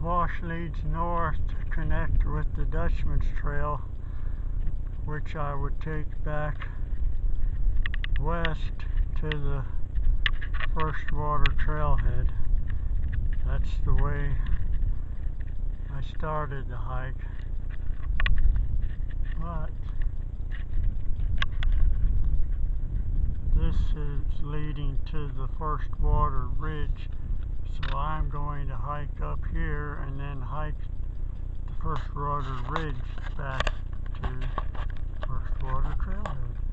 wash leads north to connect with the Dutchman's trail, which I would take back west to the first water trailhead. That's the way I started the hike, but this is leading to the first water ridge, so I'm going to hike up here and then hike the first water ridge back to first water trailhead.